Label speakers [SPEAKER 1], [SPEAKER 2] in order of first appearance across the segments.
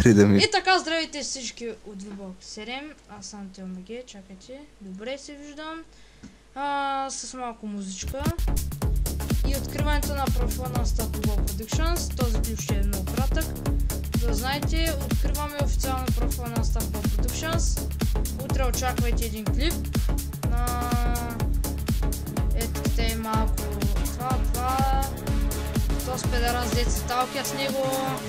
[SPEAKER 1] Утре да ми...
[SPEAKER 2] И така, здравейте всички от VBOX 7. Аз съм Телмаге, чакайте. Добре се виждам. С малко музичка. И откриването на профила на Unstoppable Productions. Този клип ще е много кратък. Да знаете, откриваме официално профила на Unstoppable Productions. Утре очаквайте един клип. Ето те малко това. То с педара с деца сталкер с него.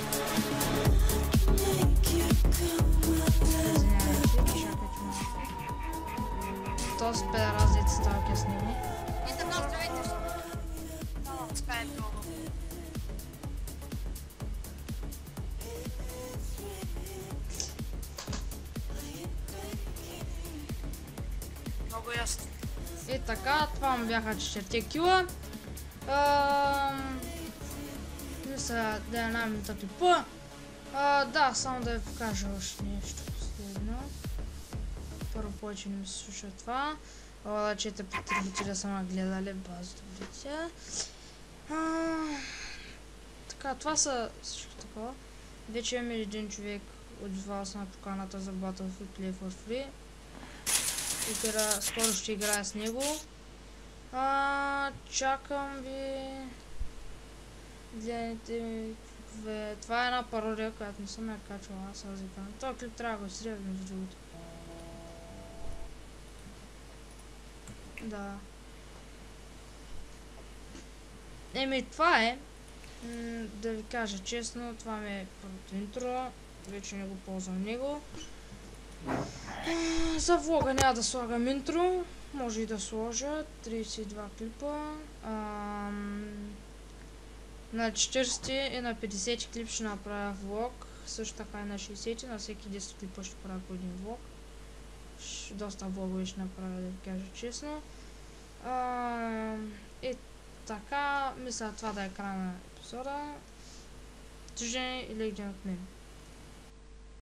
[SPEAKER 2] То с педара с деца сталкер с него.
[SPEAKER 3] И така, здравейте. Това е много. Много ясно.
[SPEAKER 2] И така, това му бяха 4 кила. Мисля да е една минута клипа. Да, само да ви покажа още нещо последно. Първо повече не ми се случва това. Че потребителя са ме гледали базата видите. Така, това са всичко такова. Вече имаме един човек отзвал се на поканата за Battlefield Play for Free. Скоро ще играя с него. Чакам ви. Гледайте. Това е една пародия, която не съм я качвала. Аз разикам. Това клип трябва да го срия между другото. Да. Това е. Да ви кажа честно, това ми е първото интро. Вече не го ползвам него. За влога няма да слагам интро. Може и да сложа 32 клипа. На 40 и на 50 клип ще направя влог. Също така и на 60, на всеки 10 клипа ще правя по един влог. Доста влогове ще направя, да ви кажа честно. И така, мисля това да е края на епизода. Тъждане и легден от мен.